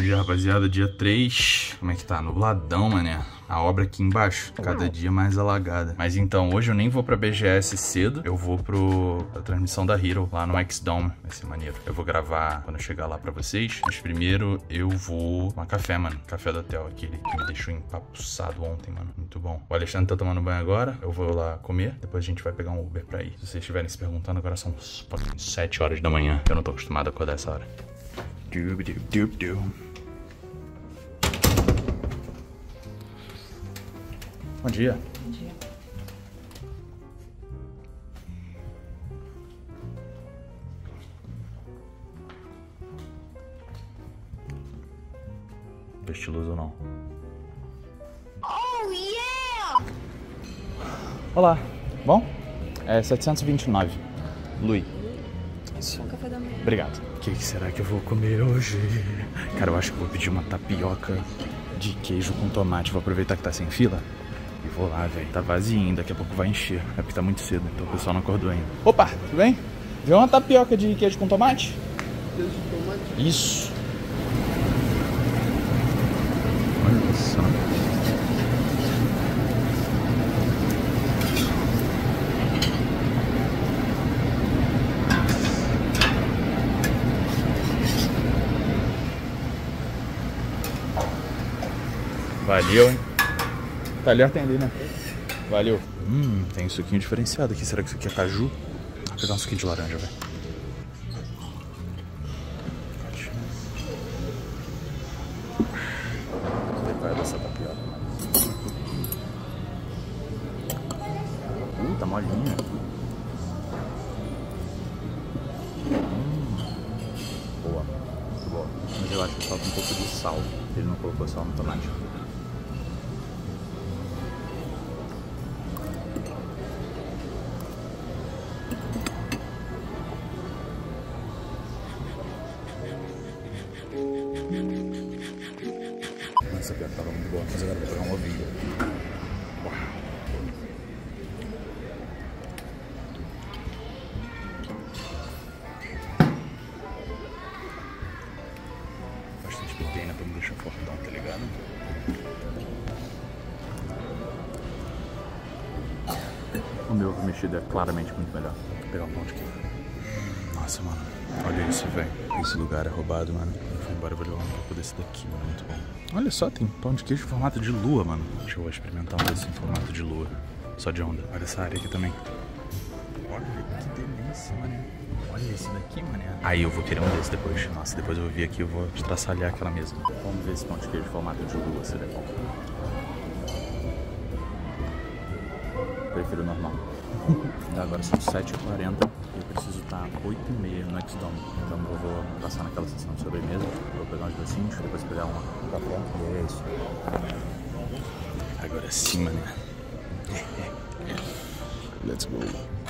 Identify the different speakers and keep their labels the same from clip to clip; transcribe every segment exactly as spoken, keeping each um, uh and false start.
Speaker 1: dia, rapaziada, dia três. Como é que tá? Nubladão, mané. A obra aqui embaixo, cada dia mais alagada. Mas então, hoje eu nem vou pra B G S cedo. Eu vou pro pra transmissão da Hero lá no X-Dome. Vai ser maneiro. Eu vou gravar quando eu chegar lá pra vocês. Mas primeiro eu vou tomar café, mano. Café do hotel, aquele que me deixou empapuçado ontem, mano. Muito bom. O Alexandre tá tomando banho agora. Eu vou lá comer. Depois a gente vai pegar um Uber pra ir. Se vocês estiverem se perguntando, agora são sete horas da manhã. Eu não tô acostumado a acordar essa hora. Dub, dub, dub, dub. Bom dia.
Speaker 2: Bom dia.
Speaker 1: Tô estiloso ou não?
Speaker 2: Oh, yeah!
Speaker 1: Olá. Bom? É setecentos e vinte e nove. Lui.
Speaker 2: Bom café da manhã.
Speaker 1: Obrigado. O que será que eu vou comer hoje? Cara, eu acho que vou pedir uma tapioca de queijo com tomate. Vou aproveitar que tá sem fila e vou lá, velho. Tá vazio, daqui a pouco vai encher. É porque tá muito cedo, então o pessoal não acordou ainda. Opa, tudo bem? Vê uma tapioca de queijo com tomate?
Speaker 3: Queijo com tomate?
Speaker 1: Isso. Olha só. Valeu, hein? Talher tem ali, né? Valeu. Hum, tem um suquinho diferenciado aqui. Será que isso aqui é caju? Vou pegar um suquinho de laranja, velho. Vai dessa tapioca. Uh, tá molinha. Hum. Boa. Muito boa. Mas eu acho que falta um pouco de sal. Ele não colocou sal no tomate. Essa piada tava muito boa, mas agora eu vou pegar um ovinho. Bastante proteína pra me deixar fortão, tá ligado? O meu ovo mexido é claramente muito melhor. Vou pegar um pão de queijo. Nossa, mano. Olha isso, velho. Esse lugar é roubado, mano. Eu fui embora, eu vou levar um pouco desse daqui, mano. Muito bom. Olha só, tem pão de queijo em formato de lua, mano. Deixa eu experimentar um desse em formato de lua. Só de onda. Olha essa área aqui também. Olha que delícia, mano. Olha esse daqui, mano. Aí eu vou querer um desse depois. Nossa, depois eu vou vir aqui e eu vou estraçalhar aquela mesa. Vamos ver esse pão de queijo em formato de lua, se ele é bom. Prefiro normal. Agora são sete e quarenta e eu preciso estar oito e meia no X-Dome. Então eu vou passar naquela sessão de sobremesa, vou pegar uns docinhos, depois pegar uma café e é isso. Agora sim, mané. Let's go.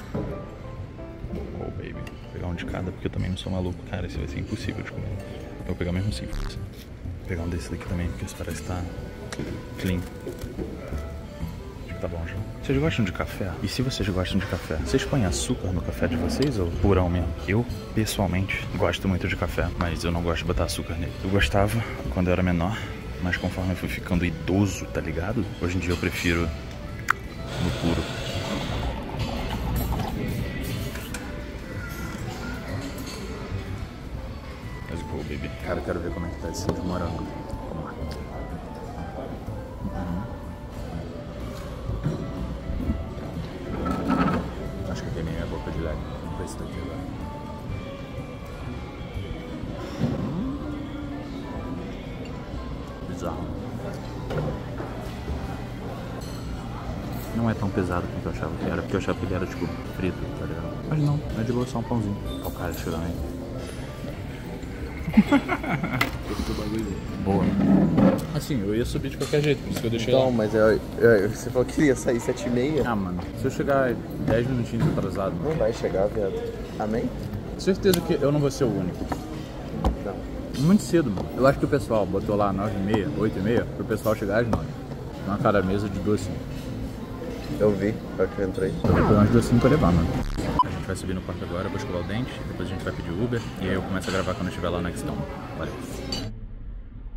Speaker 1: Oh, baby. Vou pegar um de cada porque eu também não sou maluco. Cara, esse vai ser impossível de comer. Eu vou pegar mesmo assim. Vou pegar um desse daqui também, porque esse parece estar clean. Tá bom já. Vocês gostam de café? E se vocês gostam de café, vocês põem açúcar no café de vocês ou purão mesmo? Eu, pessoalmente, gosto muito de café, mas eu não gosto de botar açúcar nele. Eu gostava quando eu era menor, mas conforme eu fui ficando idoso, tá ligado? Hoje em dia eu prefiro no puro. Let's go, baby. Cara, eu quero ver como é que tá esse de morango. Vamos lá. Uhum. Acho que eu queimei minha boca de leve. Vamos ver esse daqui agora. Hum. Bizarro. Não é tão pesado quanto eu achava que era, porque eu achava que ele era tipo frito, tá ligado? Mas não, é de boa, só um pãozinho. Olha o cara chegando aí. Boa. Assim, eu ia subir de qualquer jeito, por isso que eu deixei
Speaker 3: Então,
Speaker 1: lá.
Speaker 3: mas eu, eu, você falou que ia sair sete e meia.
Speaker 1: Ah, mano, se eu chegar dez minutinhos atrasado...
Speaker 3: Não vai chegar, viado. Amém?
Speaker 1: Certeza que eu não vou ser o único.
Speaker 3: Não.
Speaker 1: Muito cedo, mano. Eu acho que o pessoal botou lá nove e meia, oito e meia, pro pessoal chegar às nove. Uma cara mesa de docinho.
Speaker 3: Eu vi, pra que eu entrei.
Speaker 1: Eu vou pegar uns docinhos pra levar, mano. A gente vai subir no quarto agora, eu vou escovar o dente, depois a gente vai pedir Uber, e aí eu começo a gravar quando eu estiver lá no X-Dome. Valeu.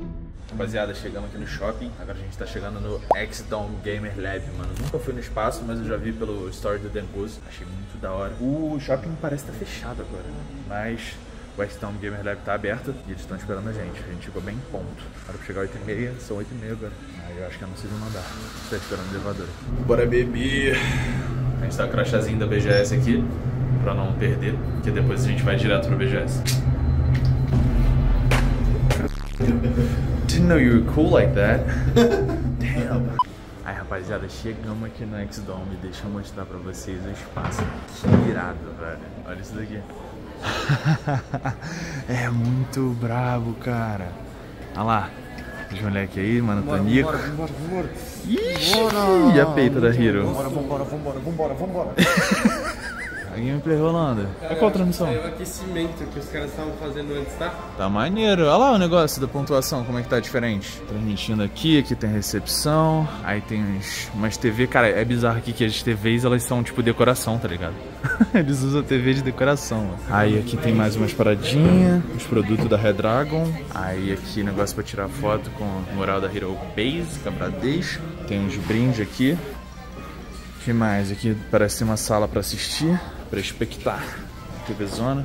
Speaker 1: Rapaziada, chegamos aqui no shopping, agora a gente tá chegando no X-Dome Gamer Lab, mano. Nunca fui no espaço, mas eu já vi pelo story do Dengoso, achei muito da hora. O shopping parece estar tá fechado agora, mas o X-Dome Gamer Lab tá aberto e eles estão esperando a gente. A gente chegou bem em ponto. Para chegar oito e meia, são oito e meia agora. Aí eu acho que é no segundo andar. A gente tá esperando o elevador. Bora beber! A gente tá com o crachazinho da B G S aqui, pra não perder, porque depois a gente vai direto pro B G S. Didn't know you were cool like that. Damn. Aí, rapaziada, chegamos aqui no X-Dome. Deixa eu mostrar pra vocês o espaço. Que irado, velho. Olha isso daqui. É muito brabo, cara. Olha lá. Os moleques aí, mano, Tanico.
Speaker 3: Vambora, vambora, vambora.
Speaker 1: Ixi, e a peita da Hero.
Speaker 3: Vambora, vambora, vambora, vambora, vambora.
Speaker 1: A gameplay rolando. É qual a transmissão?
Speaker 4: É o aquecimento que os caras estavam fazendo antes, tá?
Speaker 1: Tá maneiro. Olha lá o negócio da pontuação, como é que tá diferente. Transmitindo aqui, aqui tem recepção. Aí tem uns, umas T V. Cara, é bizarro aqui que as T Vs, elas são tipo decoração, tá ligado? Eles usam T V de decoração, mano. Aí aqui tem mais umas paradinhas, os produtos da Redragon. Aí aqui negócio pra tirar foto com o mural da Hero Basic, a Bradesco. Tem uns brindes aqui. O que mais? Aqui parece ser uma sala pra assistir, pra expectar. T V Zona.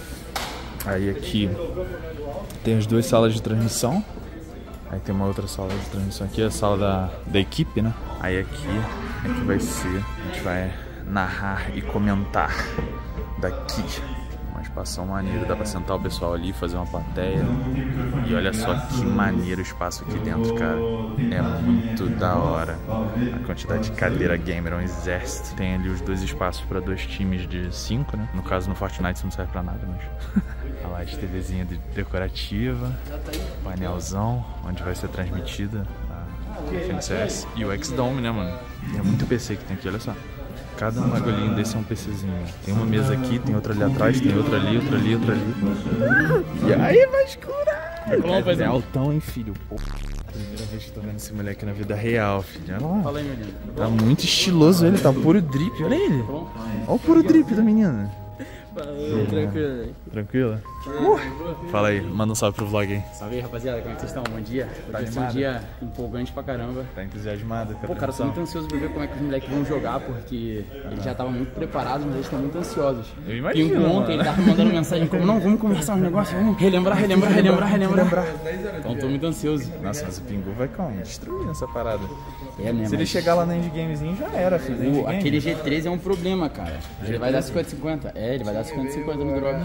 Speaker 1: Aí aqui tem as duas salas de transmissão. Aí tem uma outra sala de transmissão aqui, a sala da, da equipe, né? Aí aqui é que vai ser, a gente vai narrar e comentar daqui. Uma espação maneiro, dá pra sentar o pessoal ali, fazer uma plateia. E olha só que maneiro o espaço aqui dentro, cara. É muito da hora. A quantidade de cadeira gamer, é um exército. Tem ali os dois espaços pra dois times de cinco, né? No caso, no Fortnite isso não serve pra nada, mas... Olha lá, as TVzinha de decorativa. Painelzão, onde vai ser transmitida a F N C S. E o X-Dome, né, mano? É muito P C que tem aqui, olha só. Cada um bagulhinho desse é um PCzinho. Tem uma mesa aqui, tem outra ali atrás, tem outra ali, outra ali, outra ali. E aí vai escurar! É altão, hein, filho? Pô, primeira vez que tô vendo esse moleque na vida real, filho. Olha lá.
Speaker 4: Fala aí, menino.
Speaker 1: Tá muito estiloso ele, tá puro drip. Olha ele. Olha o puro drip da menina.
Speaker 4: Falou, tranquilo.
Speaker 1: Tranquila? Uh. Fala aí, manda um salve pro vlog aí.
Speaker 4: Salve aí, rapaziada, como é que vocês estão? Bom dia.
Speaker 1: Tá
Speaker 4: Vai ser um
Speaker 1: animado?
Speaker 4: dia empolgante pra caramba.
Speaker 1: Tá entusiasmado?
Speaker 4: Pô, cara, eu tô muito ansioso pra ver como é que os moleques vão jogar, porque eles já estavam muito preparados, mas eles estão muito ansiosos.
Speaker 1: Eu imagino,
Speaker 4: Pingo ontem,
Speaker 1: mano.
Speaker 4: ele tava mandando mensagem como, não, vamos conversar uns negócios, vamos relembrar, relembrar, relembrar, relembrar. Então tô muito ansioso.
Speaker 1: Nossa, mas o Pingu vai como? Destruir essa parada.
Speaker 4: É, né,
Speaker 1: Se ele
Speaker 4: mas
Speaker 1: chegar lá no endgamezinho, já era, filho.
Speaker 4: o,
Speaker 1: Endgame.
Speaker 4: aquele G treze é um problema, cara. Ele vai dar cinquenta cinquenta. É, ele vai dar cinquenta cinquenta no drop.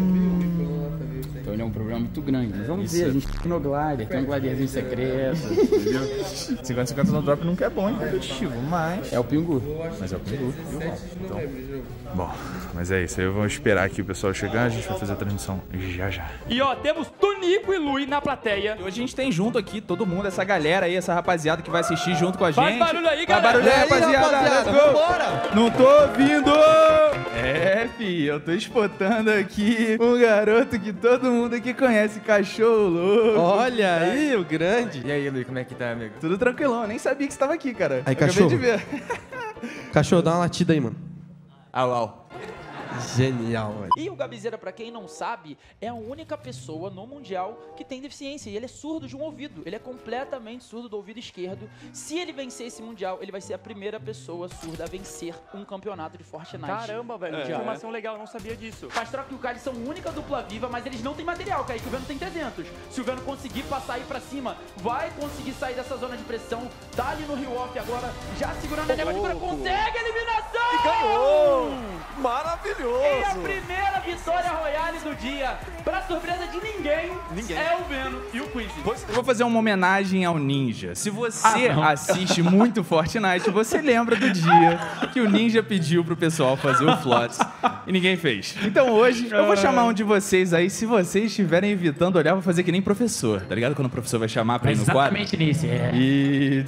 Speaker 4: Então ele é um problema muito grande. Mas vamos
Speaker 1: Isso.
Speaker 4: ver, a gente tem no Glider, tem um Gliderzinho secreto, entendeu?
Speaker 1: cinquenta cinquenta no drop nunca é bom em competitivo, mas...
Speaker 4: É o Pingu.
Speaker 1: Mas é o Pingu. Então, bom, mas é isso. Aí vamos esperar aqui o pessoal chegar, a gente vai fazer a transmissão já já.
Speaker 5: E ó, temos Tonico e Lui na plateia.
Speaker 6: Hoje a gente tem junto aqui todo mundo, essa galera aí, essa rapaziada que vai assistir junto com a gente.
Speaker 5: Faz barulho aí,
Speaker 6: Faz
Speaker 5: galera.
Speaker 6: barulho aí,
Speaker 3: E aí,
Speaker 6: rapaziada.
Speaker 3: rapaziada,
Speaker 6: Let's go.
Speaker 3: vambora.
Speaker 6: Não tô ouvindo. É, fi, eu tô espotando aqui um garoto que todo mundo aqui conhece, cachorro louco.
Speaker 3: Olha aí, o grande.
Speaker 7: E aí, Luiz, como é que tá, amigo?
Speaker 6: Tudo tranquilão, eu nem sabia que você tava aqui, cara.
Speaker 7: Aí,
Speaker 6: Eu acabei
Speaker 7: cachorro.
Speaker 6: de ver.
Speaker 7: Cachorro, dá uma latida aí, mano.
Speaker 6: Au, au.
Speaker 7: Genial, velho.
Speaker 5: E o Gabizeira, pra quem não sabe, é a única pessoa no Mundial que tem deficiência. E ele é surdo de um ouvido. Ele é completamente surdo do ouvido esquerdo. Se ele vencer esse Mundial, ele vai ser a primeira pessoa surda a vencer um campeonato de Fortnite.
Speaker 8: Caramba, velho, que informação legal, eu não sabia disso.
Speaker 5: Faz troca que o Kali são a única dupla viva, mas eles não têm material, Kaique. O Veno tem trezentos. Se o Veno conseguir passar aí pra cima, vai conseguir sair dessa zona de pressão. Tá ali no Rio Off agora, já segurando a négua de cura. Consegue a eliminação!
Speaker 8: E ganhou!
Speaker 3: Maravilhoso.
Speaker 5: E a primeira vitória royale do dia, pra surpresa de ninguém,
Speaker 3: Ninguém.
Speaker 5: é o Veno e o Quincy.
Speaker 6: Eu vou fazer uma homenagem ao Ninja. Se você
Speaker 5: Ah, não.
Speaker 6: assiste muito Fortnite, você lembra do dia que o Ninja pediu pro pessoal fazer o Flots e ninguém fez. Então hoje eu vou chamar um de vocês aí, se vocês estiverem evitando olhar, eu vou fazer que nem professor. Tá ligado? Quando o professor vai chamar pra ir no quadro.
Speaker 5: Exatamente nisso, é.
Speaker 6: E...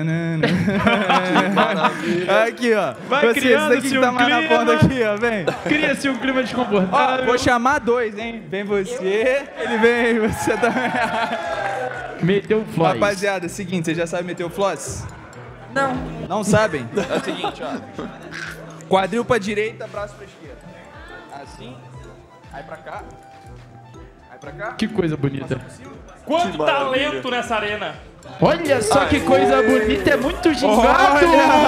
Speaker 6: Aqui, ó.
Speaker 8: Vai
Speaker 6: Vocês
Speaker 8: criando
Speaker 6: daqui que
Speaker 8: seu
Speaker 6: tá mais na
Speaker 8: clima.
Speaker 6: ponta aqui, ó. Vem.
Speaker 8: Cria-se um clima
Speaker 6: Ó,
Speaker 8: desconfortável.
Speaker 6: vou chamar dois, hein? Vem você, ele vem, você também.
Speaker 5: Meteu o Floyd.
Speaker 6: Rapaziada, é o seguinte, vocês já sabem meter o floss? Não. Não sabem? É o seguinte, ó. Quadril pra direita, braço pra esquerda. Assim, aí pra cá, aí pra cá.
Speaker 4: Que coisa bonita.
Speaker 8: Quanto talento nessa arena.
Speaker 4: Olha só que coisa bonita, é muito gingado!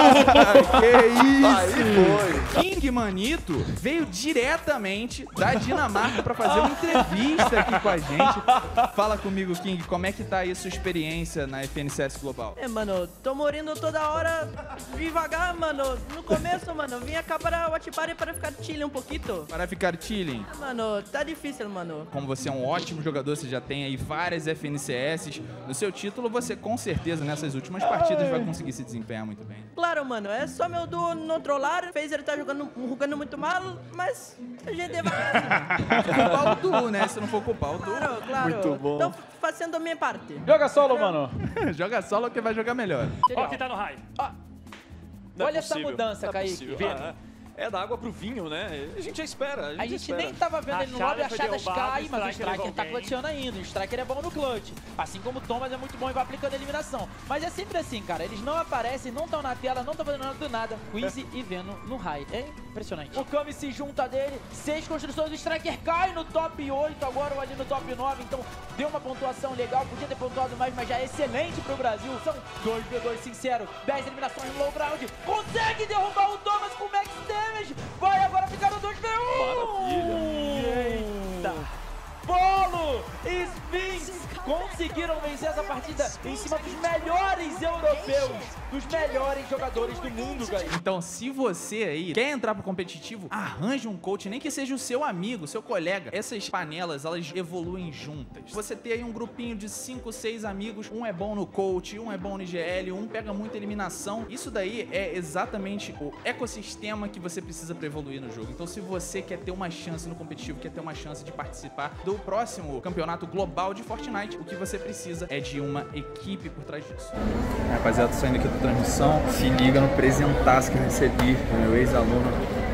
Speaker 6: Que isso! King Manito veio diretamente da Dinamarca pra fazer uma entrevista aqui com a gente. Fala comigo, King, como é que tá aí a sua experiência na F N C S Global?
Speaker 9: É, mano, tô morrendo toda hora devagar, mano. No começo, mano, vim cá para Watch Party para ficar chilling um pouquinho.
Speaker 6: Para ficar chilling.
Speaker 9: Mano, tá difícil, mano.
Speaker 6: Como você é um ótimo jogador, você já tem aí várias F N C S no seu título, você com certeza nessas últimas partidas vai conseguir se desempenhar muito bem.
Speaker 9: Claro, mano, é só meu duo não trollar, fez ele tá jogando, jogando muito mal, mas a gente vai...
Speaker 6: Culpar o duo, né? Se não for culpar o duo.
Speaker 9: Claro, claro.
Speaker 8: Muito bom.
Speaker 9: Tô fazendo a minha parte.
Speaker 8: Joga solo, mano.
Speaker 6: Joga solo que vai jogar melhor.
Speaker 8: Ó, quem tá no high.
Speaker 5: Não Olha é essa mudança, Kaique.
Speaker 10: Ah, é da água pro vinho, né? A gente já espera. A gente,
Speaker 5: A gente
Speaker 10: espera.
Speaker 5: nem tava vendo
Speaker 8: A
Speaker 5: ele no
Speaker 8: chave
Speaker 5: lobby, a
Speaker 8: foi
Speaker 5: Chadas
Speaker 8: derrubada,
Speaker 5: cai,
Speaker 8: o
Speaker 5: mas o
Speaker 8: Striker
Speaker 5: Striker
Speaker 8: levou
Speaker 5: tá
Speaker 8: alguém.
Speaker 5: clutchando ainda. O Striker é bom no clutch. Assim como o Thomas é muito bom e vai aplicando a eliminação. Mas é sempre assim, cara. Eles não aparecem, não estão na tela, não estão fazendo nada do nada. Quincy e Venom no high. É impressionante. O Kami se junta dele. Seis construções. O Striker cai no top oito, agora ali no top nove. Então deu uma pontuação legal. Podia ter pontuado mais, mas já é excelente pro Brasil. São dois v dois sincero. dez eliminações no low ground. Consegue derrubar o Thomas com max damage. Vai agora ficar no dois v um.
Speaker 10: Maravilha.
Speaker 5: Eita. Polo e Sphinx conseguiram vencer essa partida em cima dos melhores europeus, dos melhores jogadores do mundo, galera.
Speaker 6: Então, se você aí quer entrar pro competitivo, arranje um coach, nem que seja o seu amigo, seu colega. Essas panelas, elas evoluem juntas. Você tem aí um grupinho de cinco, seis amigos, um é bom no coach, um é bom no I G L, um pega muita eliminação. Isso daí é exatamente o ecossistema que você precisa pra evoluir no jogo. Então, se você quer ter uma chance no competitivo, quer ter uma chance de participar do próximo campeonato global de Fortnite, o que você precisa é de uma equipe por trás disso. Rapaziada, tô saindo aqui da transmissão. Se liga no presentaço que eu recebi do meu ex-aluno.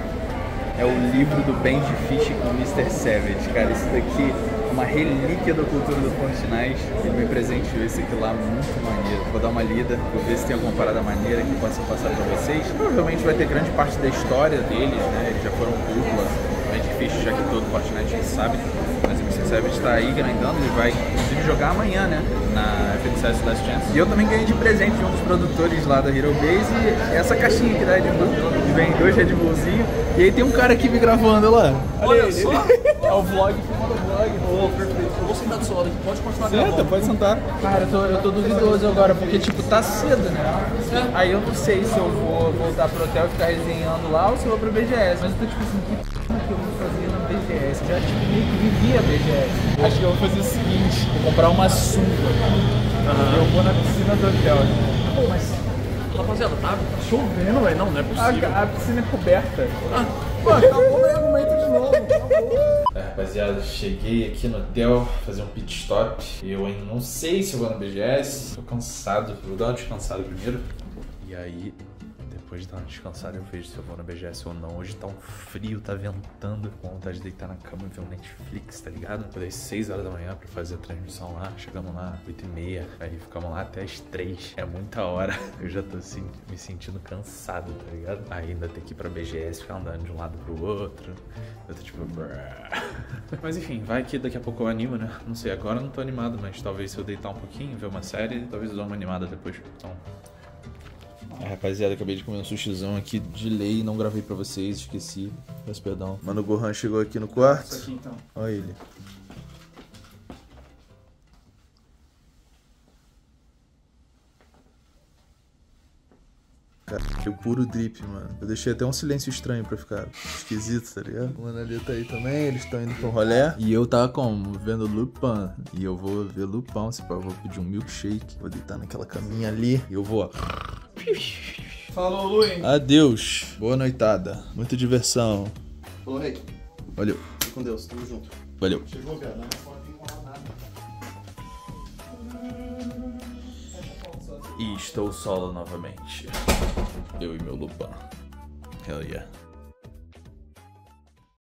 Speaker 6: É o livro do Benji Fish com o mister Savage. Cara, isso daqui é uma relíquia da cultura do Fortnite. Ele me presenteou esse aqui lá, muito maneiro. Vou dar uma lida, vou ver se tem alguma parada maneira que possa passar pra vocês. Provavelmente vai ter grande parte da história deles, né? Eles já foram dupla. Benji Fish, já que todo Fortnite já sabe. Mas o mister Savage tá aí grindando, ele vai inclusive jogar amanhã, né? Na F N C S Last Chance. E eu também ganhei de presente de um dos produtores lá da Hero Base essa caixinha aqui da Red Bull. Que vem dois Red Bullzinhos. E aí tem um cara aqui me gravando lá. Olha, Olha só! É o vlog, filmando o vlog. Oh, perfeito. Eu vou sentar do seu lado aqui, pode continuar gravando. Senta, pode sentar. Cara, eu tô, eu tô duvidoso agora, porque tipo, tá cedo, né? É. Aí eu não sei se eu vou voltar pro hotel e ficar resenhando lá ou se eu vou pro B G S. Mas eu tô tipo assim, que p*** que eu vou fazer na B G S? Eu já tipo, meio que vivi a B G S. Acho que eu vou fazer o seguinte, vou comprar uma sunga. Uhum. Eu vou na piscina do hotel. Pô, mas...
Speaker 10: Rapaziada, tá chovendo, velho. Não, não é possível.
Speaker 6: A, a piscina é coberta.
Speaker 10: Ah.
Speaker 3: Pô, acabou o meu argumento de novo. Acabou.
Speaker 1: É, rapaziada, cheguei aqui no hotel, fazer um pit stop. Eu ainda não sei se eu vou no B G S. Tô cansado, vou dar uma descansada primeiro. E aí, depois de dar uma descansada, eu vejo se eu vou no B G S ou não. Hoje tá um frio, tá ventando. Com vontade de deitar na cama e ver um Netflix, tá ligado? Acordei seis horas da manhã pra fazer a transmissão lá. Chegamos lá oito e meia. Aí ficamos lá até as três. É muita hora. Eu já tô assim, me sentindo cansado, tá ligado? Aí ainda tem que ir pra B G S, ficar andando de um lado pro outro. Eu tô tipo... Mas enfim, vai que daqui a pouco eu animo, né? Não sei, agora eu não tô animado, mas talvez se eu deitar um pouquinho, ver uma série, talvez eu dê uma animada depois. Então... É, rapaziada, acabei de comer um sushizão aqui de lei, não gravei pra vocês, esqueci. Peço perdão. Mano, o Gohan chegou aqui no quarto.
Speaker 6: Aqui, então.
Speaker 1: Olha ele. Cara, que puro drip, mano. Eu deixei até um silêncio estranho pra ficar esquisito, tá ligado? O mano ali tá aí também, eles estão indo pro rolê. E eu tava como? Vendo Lupin. E eu vou ver Lupin, se pá, eu vou pedir um milkshake. Vou deitar naquela caminha ali. E eu vou, ó.
Speaker 3: Falou, Luiz.
Speaker 1: Adeus. Boa noitada. Muita diversão.
Speaker 3: Falou, Rei.
Speaker 1: Valeu.
Speaker 3: Fique com Deus, tamo junto.
Speaker 1: Valeu.
Speaker 3: Chegou, viado. Não pode enrolar nada.
Speaker 1: E estou solo novamente. Eu e meu Lupin. Hell yeah.